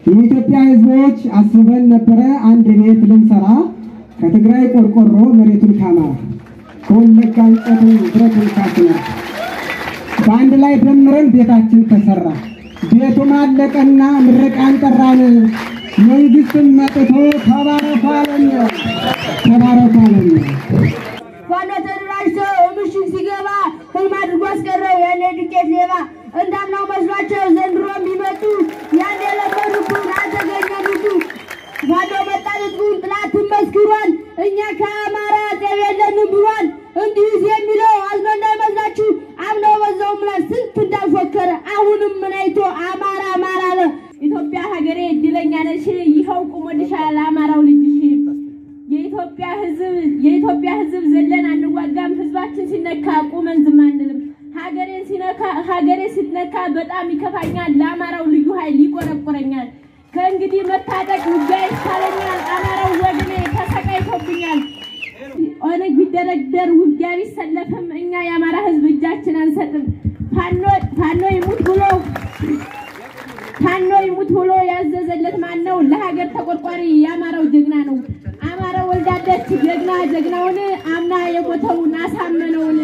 የኢትዮጵያ ህዝቦች አስበን ነበረ አንድ ቤት ልንሰራ ከትግራይ ቆርቆሮ መሬቱን ካማራ ከወለጋ እንጨቱን ብረቱን ካስመራ በአንድ ላይ ደምረን ቤታችን ተሰራ። ቤቱም አለቀና ምርቃን ጠራን። መንግስትም መጥቶ ተባረካለን ተባረካለን። ፋኖ ተደራጅቶ ምሽግ ሲገባ ህልም አድርጎ አስቀረው ያኔ ዱቄት ሌባ። እንዳምናው መስሏቸው ዘንድሮ የሚመጡ ያኔ ለመሩብን አልተገኘሉቱ። ፋኖ መጣልቱን ጥላትን መስክሯል። እኛ ከአማራ ጠብ የለንም ብሏል። እንዲህ የሚለው አዝኖ እንዳይመስላችሁ አምነው በዛው ምላስ ስንት እንዳልፎከረ አሁንም ምን አይቶ አማራ አማራ አለ። ኢትዮጵያ ሀገሬ እድለኛ ነሽ ይኸው ቁሞልሻል አማራው ልጅሽ። የኢትዮጵያ ህዝብ ዘለን አንዋጋም። ህዝባችን ሲነካ ቁመን ዝም አንልም። ሀገሬ ሲነካ በጣም ይከፋኛል። ለአማራው ልዩ ኃይል ይቆረቆረኛል። ከእንግዲህ መታጠቅ ውጊያ ይሻለኛል። አማራው ወገኔ ተሰቃይቶብኛል። ኦነግ ቢደረደር ውጊያ ቢሰለፍም እኛ የአማራ ህዝብ እጃችን አንሰጥም። ፋኖ ይሙት ብሎ ያዘዘለት ማን ነው? ለሀገር ተቆርቋሪ የአማራው ጀግና ነው። አማራው ወልዳለች ጀግናውን አምና የሞተውን አሳመነውን።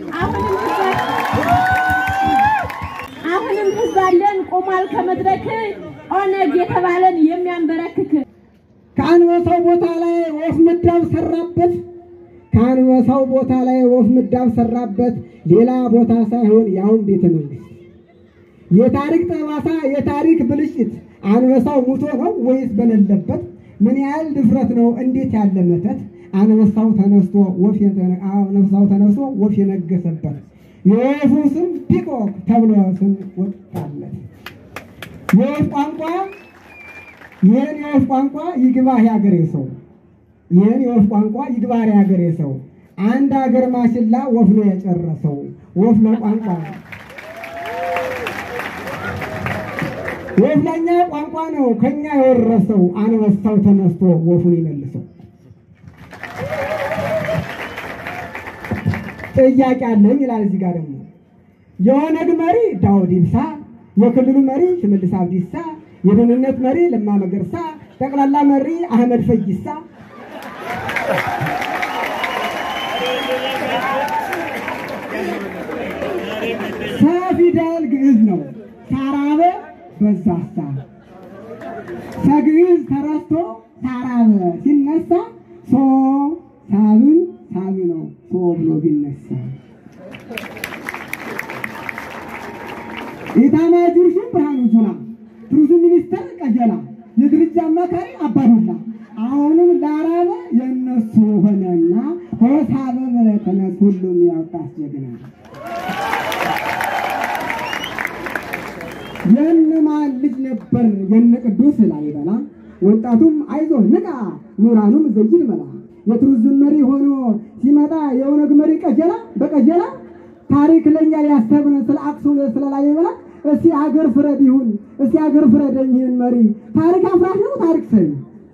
አሁንም ህዝባለን ቆሟል ከመድረክ ኦነግ የተባለን የሚያንበረክክ። ከአንበሳው ቦታ ላይ ወፍ ምዳብ ሰራበት። ከአንበሳው ቦታ ላይ ወፍ ምዳብ ሰራበት። ሌላ ቦታ ሳይሆን ያውን ቤተ መንግስት። የታሪክ ጠባሳ የታሪክ ብልሽት አንበሳው ሙቶ ነው ወይስ በሌለበት? ምን ያህል ድፍረት ነው? እንዴት ያለ መተት! አንበሳው ተነስቶ ወፍ የነገሰበት የወፉ ስም ፒኮክ ተብሎ ስም ወጣለት። የወፍ ቋንቋ ይግባህ ያገሬ ሰው። ይህን የወፍ ቋንቋ ይግባህ ያገሬ ሰው። አንድ ሀገር ማሽላ ወፍ ነው የጨረሰው። ወፍ ለቋንቋ ወፍ ለኛ ቋንቋ ነው ከኛ የወረሰው። አንበሳው ተነስቶ ወፉን ይመልሰው። ጥያቄ አለኝ ይላል እዚህ ጋር ደግሞ የኦነግ መሪ ዳውድ ኢብሳ፣ የክልሉ መሪ ሽመልስ አብዲሳ፣ የደህንነት መሪ ለማ መገርሳ፣ ጠቅላላ መሪ አህመድ ፈይሳ። ሰፊደል ግዕዝ ነው ሳራበ በዛሳ። ሰግዕዝ ተረስቶ ሳራበ ሲነሳ ሳብን ሳቢ ነው ብሎ ቢነሳ። ኢታማዦር ሹም ብርሃኑ ጁላ፣ ቱሪዝም ሚኒስተር ቀጀላ፣ የድርጅት አማካሪ አባዱላ። አሁንም ላራበ የነሱ ሆነና ሆሳበ በለተነስ ሁሉም ያውቃስ ጀግና። የነማን ልጅ ነበር የነ ቅዱስ ላሊበላ? ወጣቱም አይዞህ ንቃ ኑራኑም ዘይድ መላ። የቱሪዝም መሪ ሆኖ ሲመጣ የኦነግ መሪ ቀጀላ በቀጀላ ታሪክ ለኛ ያስተምር ስለ አክሱም ስለ ላሊበላ። እስቲ ሀገር ፍረድ ይሁን እስቲ ሀገር ፍረደኝ ይህን መሪ። ታሪክ አፍራሽ ነው ታሪክ ሰሪ።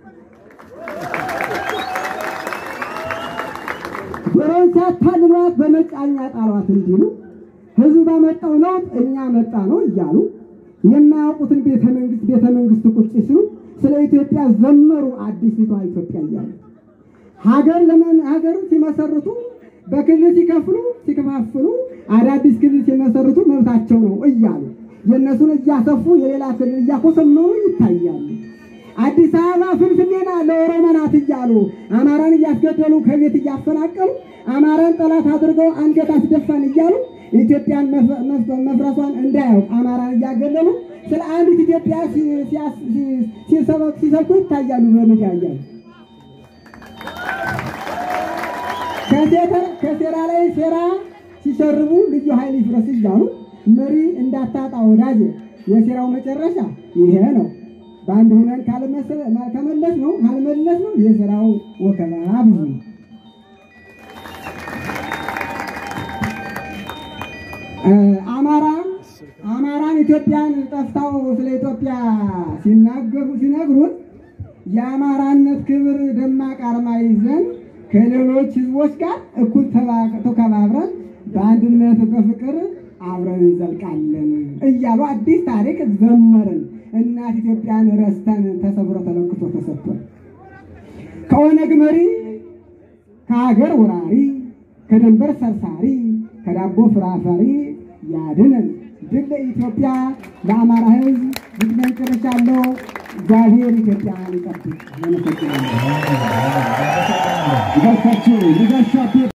ዶሮን ሲያታልሏት በመጫኛ ጣሏት እንዲሉ ህዝብ ባመጣው ለውጥ እኛ መጣ ነው እያሉ የማያውቁትን ቤተ መንግስት ቁጭ ሲሉ ስለ ኢትዮጵያ ዘመሩ አዲስቷ ኢትዮጵያ እያሉ። ሀገር ሲመሰርቱ በክልል ሲከፋፍሉ አዳዲስ ክልል ሲመሰርቱ መብታቸው ነው እያሉ የነሱን እያሰፉ የሌላ ክልል እያኮሰመኑ ይታያሉ። አዲስ አበባ ፍንፍኔና ለኦሮሞ ናት እያሉ አማራን እያስገደሉ ከቤት እያፈናቀሉ አማራን ጠላት አድርገው አንገት አስደፋን እያሉ ኢትዮጵያን መፍረሷን እንዳያውቅ አማራን እያገለሉ ስለ አንዲት ኢትዮጵያ ሲሰብኩ ይታያሉ በሚዲያ እያሉ። ከሴራ ላይ ሴራ ሲሸርቡ ልዩ ኃይል ይፍረስ እያሉ መሪ እንዳታጣ ወዳጅ የሴራው መጨረሻ ይሄ ነው። በአንድ ሆነን ካልመለስ ነው የሴራው ወከባ ብዙ ነው። አማራን ኢትዮጵያን ጠፍታው ስለ ኢትዮጵያ ሲነግሩን የአማራነት ክብር ደማቅ አርማ ይዘን ከሌሎች ህዝቦች ጋር እኩል ተከባብረን በአንድነት በፍቅር አብረን እንዘልቃለን እያሉ አዲስ ታሪክ ዘመርን። እናት ኢትዮጵያን ረስተን ተሰብሮ ተለክቶ ተሰጥቷል። ከኦነግ መሪ ከሀገር ወራሪ ከድንበር ሰርሳሪ ከዳቦ ፍራፈሪ ያድነን። ድል ለኢትዮጵያ ለአማራ ሕዝብ ድል ጨርሻለሁ። እግዚአብሔር ኢትዮጵያን ይጠብቅ።